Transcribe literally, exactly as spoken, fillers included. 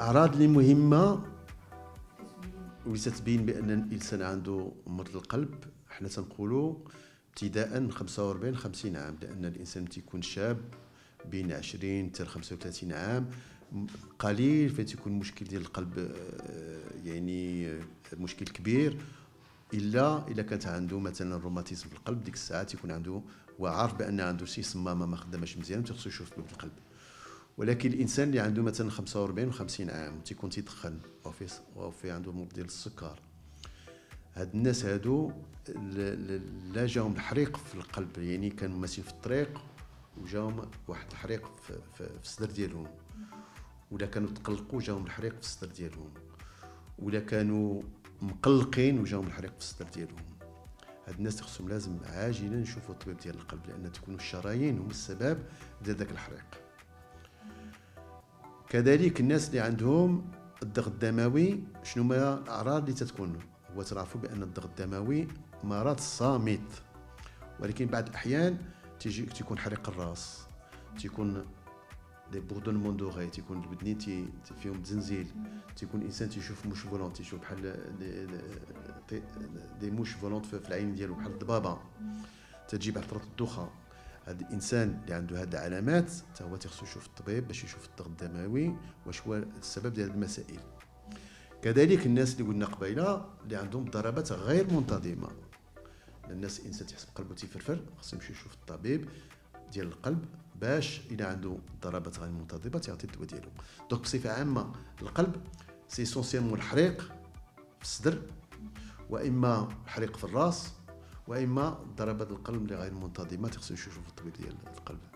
الأعراض اللي مهمة واللي تتبين بأن الإنسان عنده مرض القلب، حنا تنقولوا ابتداء من خمسة وأربعين خمسين عام، لأن الإنسان تيكون شاب بين عشرين حتى خمسة وثلاثين عام، قليل فين تيكون مشكل ديال القلب يعني مشكل كبير، الا الا كانت عنده مثلا روماتيزم في القلب. ديك الساعه تيكون عنده وعارف بان عنده شي صمامه ما خداماش مزيان، تيخصو يشوف طبيب القلب. ولكن الانسان اللي عنده مثلا خمسة وأربعين وخمسين عام تيكون تيدخن او في او في عنده مرض ديال السكر، هاد الناس هادو لا جاهم الحريق في القلب، يعني كانوا ماشيين في الطريق وجاهم واحد الحريق في, في, في الصدر ديالهم، ولا كانوا تقلقوا جاهم الحريق في الصدر ديالهم، ولا كانوا مقلقين وجاهم الحريق في الصدر ديالهم. هاد الناس خصهم لازم عاجلا نشوفوا الطبيب ديال القلب، لان تكون الشرايين هم السبب ديال داك الحريق. كذلك الناس اللي عندهم الضغط الدموي، شنو هما الاعراض اللي تتكون؟ هو تعرفوا بان الضغط الدموي مرض صامت، ولكن بعض الاحيان تيجي تيكون حريق الراس، تيكون دي بوردونمون دوغي، تيكون الودنين تي فيهم تزنزيل، تيكون الانسان تيشوف موش فولون، تيشوف بحال دي, دي, دي موش فولون في العين ديالو بحال الضبابه، تجي بعد فتره الدوخه. هذا الانسان اللي عنده هذه العلامات حتى هو تيخصو يشوف الطبيب باش يشوف الضغط الدموي واش هو السبب ديال المسائل. كذلك الناس اللي قلنا قبيله اللي عندهم ضربات غير منتظمه، الناس الانسان تيحس بقلبه تيفرفر، خصو يمشي يشوف الطبيب ديال القلب باش الى عنده ضربات غير منتظمه تيعطي الدواء ديالو. دونك بصفه عامه القلب سي اسونسيالمون الحريق في الصدر، واما الحريق في الراس، واما ضربات القلب اللي غير منتظمه تخصو يشوفوا الطبيب ديال القلب.